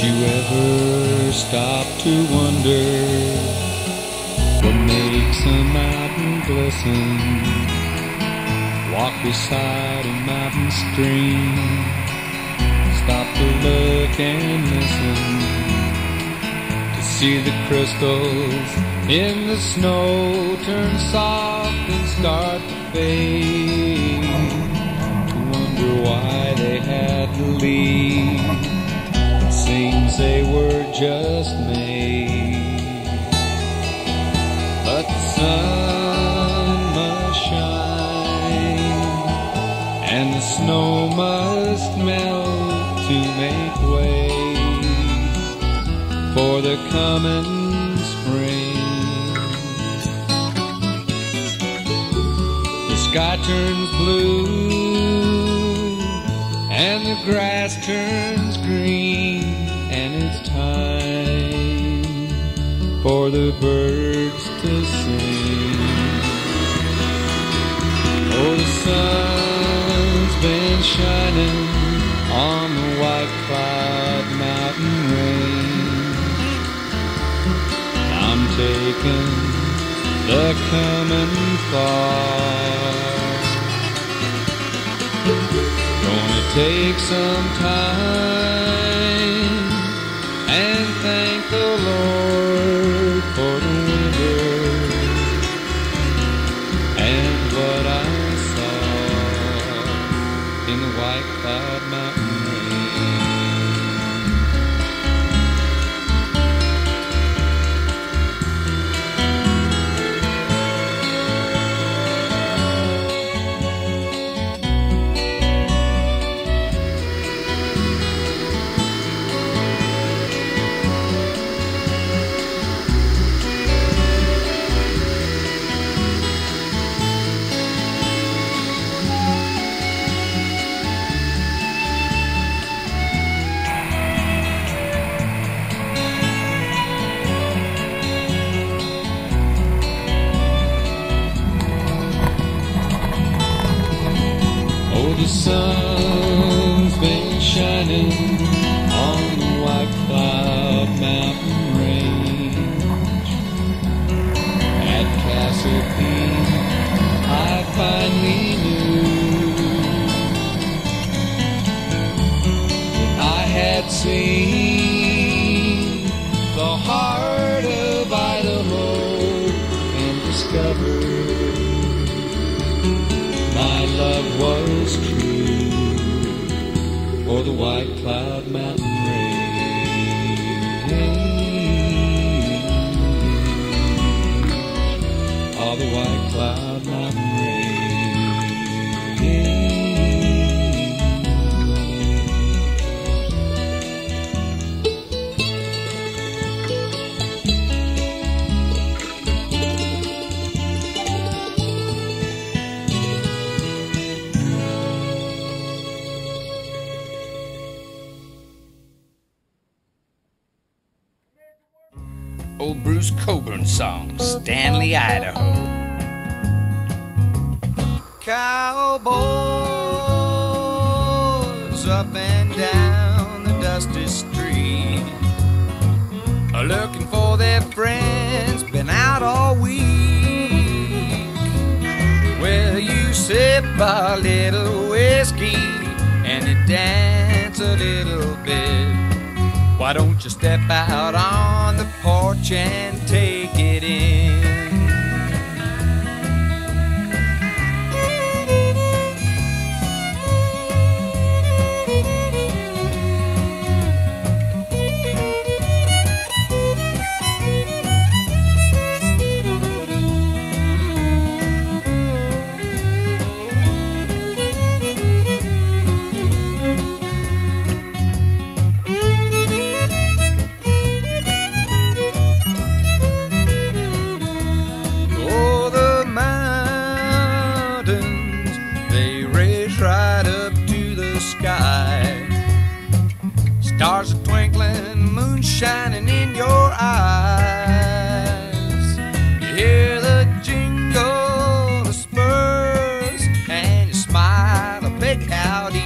you ever stop to wonder what makes a mountain glisten? Walk beside a mountain stream, stop to look and listen, to see the crystals in the snow turn soft and start to fade, to wonder why they had to leave. It seems they were just made, but the sun must shine and the snow must melt to make way for the coming spring. The sky turns blue and the grass turns green, and it's time for the birds to sing. Oh, the sun's been shining on the White Cloud Mountain range. I'm taking the coming fall. Gonna take some time and thank the Lord for the winter and what I saw in the White Cloud Mountain The sun's been shining on the White Cloud Mountain range. At Castle Peak I finally knew that I had seen the heart of Idaho and discovered my love was true for the White Cloud Mountain range. Oh, the White Cloud Mountain range. Old Bruce Coburn song, Stanley, Idaho. Cowboys up and down the dusty street are looking for their friends, been out all week. Well, you sip a little whiskey and you dance a little bit. Why don't you step out on the porch and take it in? Stars are twinkling, moon shining in your eyes. You hear the jingle of spurs and you smile a big howdy.